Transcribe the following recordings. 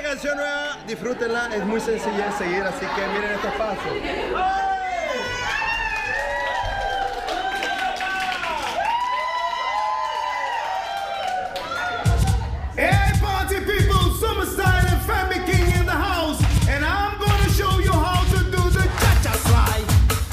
canción nueva, disfrútenla, es muy sencilla de seguir, así que miren estos pasos. Hey party people, summer style and family king in the house, and I'm gonna show you how to do the cha-cha slide.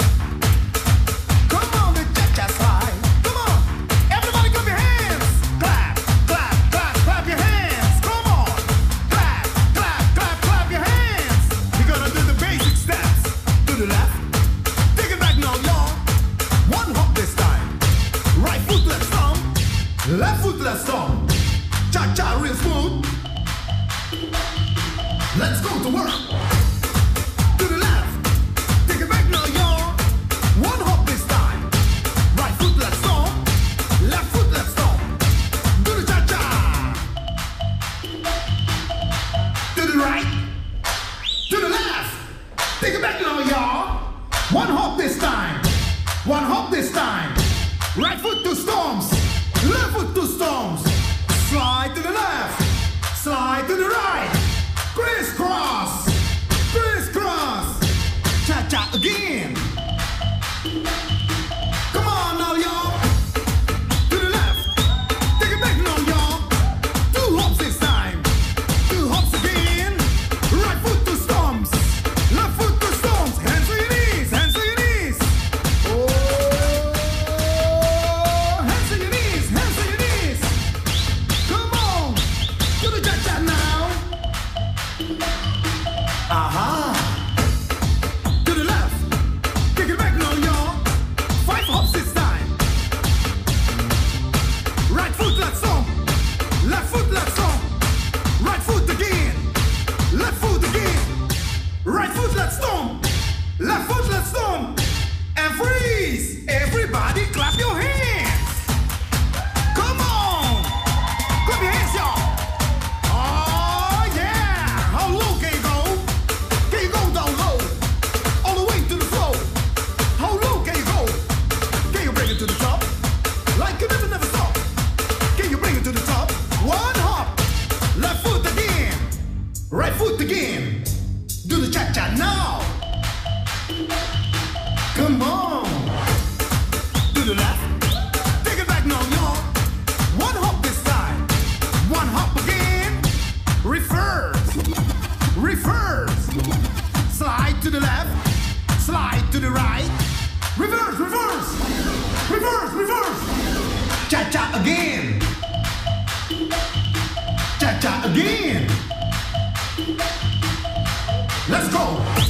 Come on, the cha-cha slide. Come on, everybody clap your hands. Clap, clap, clap, clap your hands. Come on, clap, clap, clap, clap your hands. We're gonna do the basic steps. To the left, take it back now, y'all. One hop this time. Right foot, left stomp. Left foot, left stomp. Cha-cha real smooth. Let's go to work. To the left. Take it back now, y'all. One hop this time. Right foot, left stomp. Left foot, left stomp. Do the cha-cha. To the right. To the left. Take it back now, y'all. One hop this time. One hop this time. Right foot to stomps. Left foot to stomps. Slide to the left, slide to the right, crisscross, crisscross, cha-cha again. Come on now, y'all. To the left, take it back now, y'all. Two hops this time, two hops again. Right foot to stomps, left foot to stomps. Hands on your knees, hands on your knees. Oh, hands on your knees, hands on your knees. Come on, do the cha-cha now. Aha. To the left, take it back now, y'all. 5 hops this time. Right foot, left stomp. Left foot, left stomp. Right foot again. Left foot again. Right foot, left stomp. Left foot, left stomp. And freeze. Everybody clap your hands. Come on. Clap your hands, y'all. Oh, yeah. How low can you go? Can you go down low? All the way to the floor. How low can you go? Can you bring it to the top? Like you never stop. Can you bring it to the top? One hop. Left foot again. Right foot again. Do the cha-cha now. Come on. To the left. Take it back now, y'all. One hop this time. One hop again. Reverse. Reverse. Slide to the left. Slide to the right. Reverse, reverse. Reverse, reverse. Cha-cha again. Cha-cha again. Let's go.